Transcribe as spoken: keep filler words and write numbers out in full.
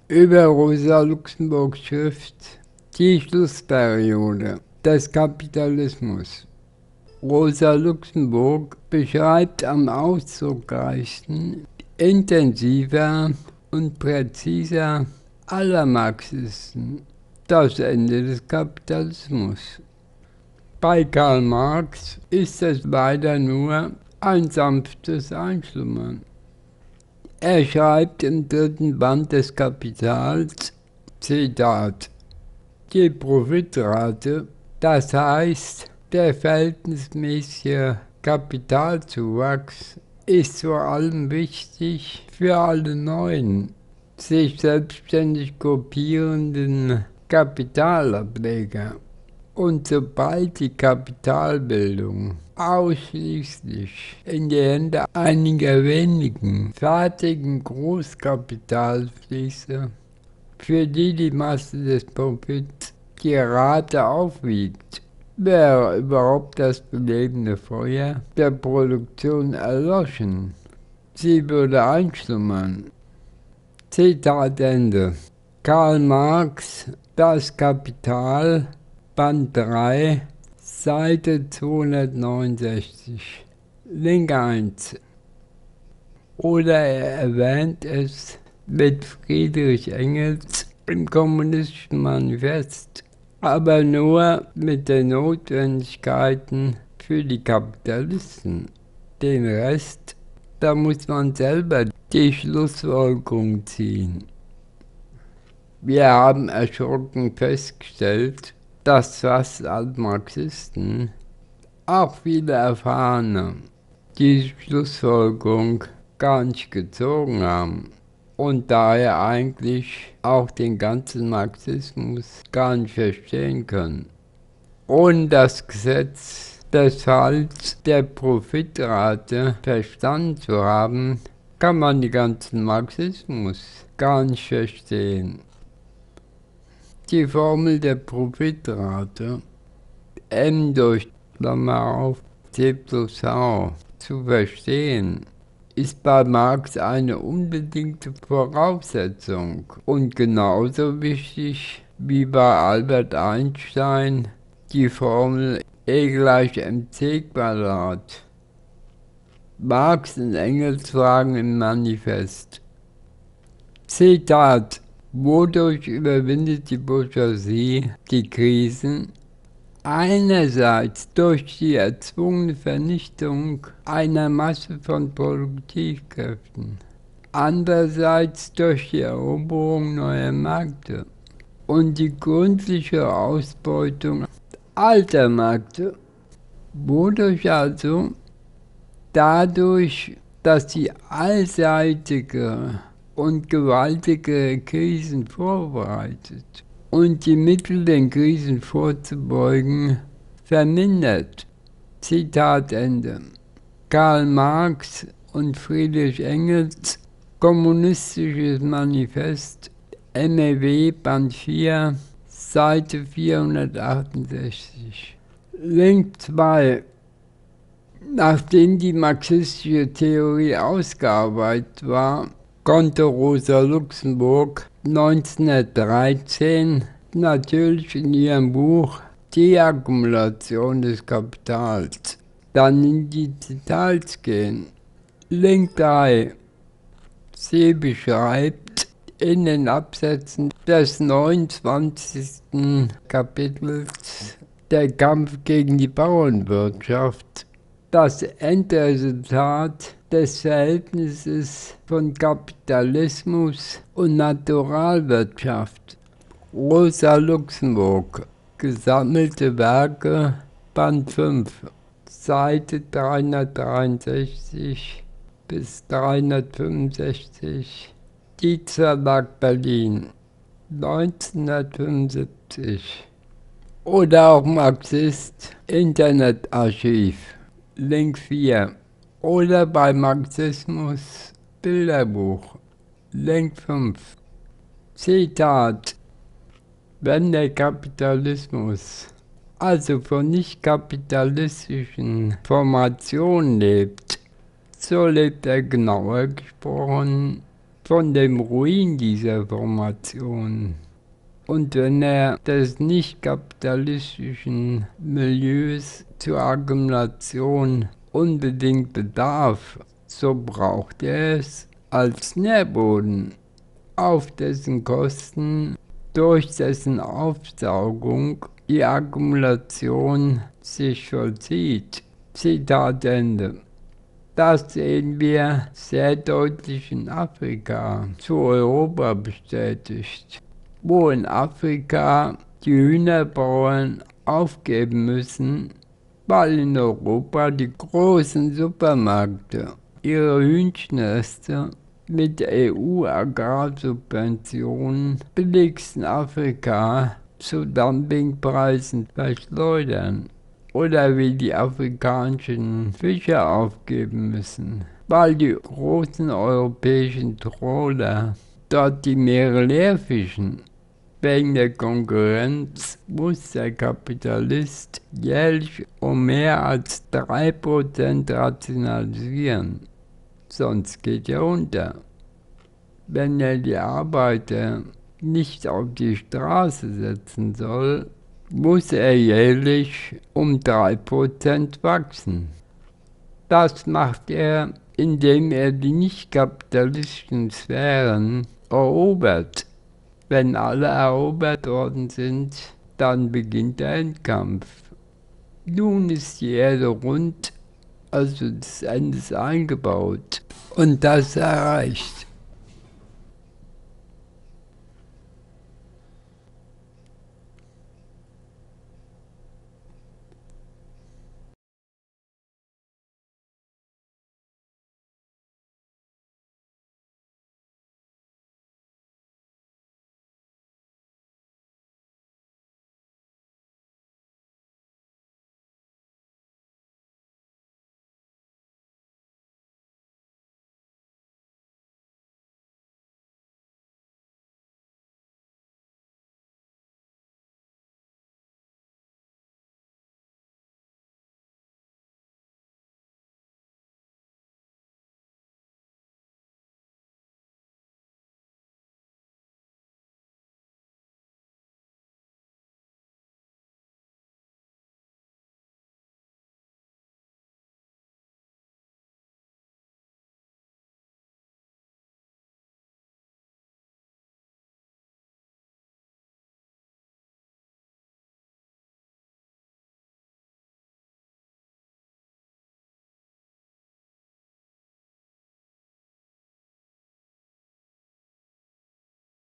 über Rosa Luxemburgs Schrift Die Schlussperiode des Kapitalismus. Rosa Luxemburg beschreibt am ausdrucksreichsten, intensiver und präziser aller Marxisten das Ende des Kapitalismus. Bei Karl Marx ist es leider nur ein sanftes Einschlummern. Er schreibt im dritten Band des Kapitals, Zitat, die Profitrate, das heißt der verhältnismäßige Kapitalzuwachs, ist vor allem wichtig für alle neuen, sich selbstständig gruppierenden Kapitalableger. Und sobald die Kapitalbildung ausschließlich in die Hände einiger wenigen fertigen Großkapitals fließe, für die die Masse des Profits die Rate aufwiegt, wäre überhaupt das belebende Feuer der Produktion erloschen. Sie würde einschlummern. Zitat Ende. Karl Marx, Das Kapital, Band drei, Seite zweihundertneunundsechzig, Link eins. Oder er erwähnt es mit Friedrich Engels im Kommunistischen Manifest, aber nur mit den Notwendigkeiten für die Kapitalisten. Den Rest, da muss man selber die Schlussfolgerung ziehen. Wir haben erschrocken festgestellt, dass fast alle Marxisten, auch viele Erfahrene, diese Schlussfolgerung gar nicht gezogen haben und daher eigentlich auch den ganzen Marxismus gar nicht verstehen können. Ohne das Gesetz des Falls der Profitrate verstanden zu haben, kann man den ganzen Marxismus gar nicht verstehen. Die Formel der Profitrate, M durch Klammer auf C plus V, zu verstehen, ist bei Marx eine unbedingte Voraussetzung und genauso wichtig wie bei Albert Einstein die Formel E gleich mc Quadrat. Marx und Engels fragen im Manifest. Zitat: Wodurch überwindet die Bourgeoisie die Krisen? Einerseits durch die erzwungene Vernichtung einer Masse von Produktivkräften, andererseits durch die Eroberung neuer Märkte und die gründliche Ausbeutung alter Märkte. Wodurch also? Dadurch, dass die allseitige und gewaltige Krisen vorbereitet und die Mittel, den Krisen vorzubeugen, vermindert. Zitat Ende. Karl Marx und Friedrich Engels, Kommunistisches Manifest, M E W, Band vier, Seite vierhundertachtundsechzig. Link zwei. Nachdem die marxistische Theorie ausgearbeitet war, konnte Rosa Luxemburg neunzehnhundertdreizehn natürlich in ihrem Buch Die Akkumulation des Kapitals dann in die Details gehen. Link drei. Sie beschreibt in den Absätzen des neunundzwanzigsten Kapitels Der Kampf gegen die Bauernwirtschaft das Endresultat des Verhältnisses von Kapitalismus und Naturalwirtschaft. Rosa Luxemburg, Gesammelte Werke, Band fünf, Seite dreihundertdreiundsechzig bis dreihundertfünfundsechzig, Dietz Verlag Berlin, neunzehnhundertfünfundsiebzig. Oder auch Marxist, Internetarchiv, Link vier. Oder bei Marxismus, Bilderbuch, Link fünf. Zitat: Wenn der Kapitalismus also von nicht-kapitalistischen Formationen lebt, so lebt er genauer gesprochen von dem Ruin dieser Formation. Und wenn er des nicht kapitalistischen Milieus zur Akkumulation unbedingt bedarf, so braucht er es als Nährboden, auf dessen Kosten durch dessen Aufsaugung die Akkumulation sich vollzieht. Zitat Ende. Das sehen wir sehr deutlich in Afrika, zu Europa bestätigt, wo in Afrika die Hühnerbauern aufgeben müssen, weil in Europa die großen Supermärkte ihre Hühnchenreste mit E U-Agrarsubventionen billigsten Afrika zu Dumpingpreisen verschleudern. Oder wie die afrikanischen Fischer aufgeben müssen, weil die großen europäischen Trawler dort die Meere leer fischen. Wegen der Konkurrenz muss der Kapitalist jährlich um mehr als drei Prozent rationalisieren, sonst geht er unter. Wenn er die Arbeiter nicht auf die Straße setzen soll, muss er jährlich um drei Prozent wachsen. Das macht er, indem er die nicht kapitalistischen Sphären erobert. Wenn alle erobert worden sind, dann beginnt der Endkampf. Nun ist die Erde rund, also des Endes eingebaut. Und das erreicht.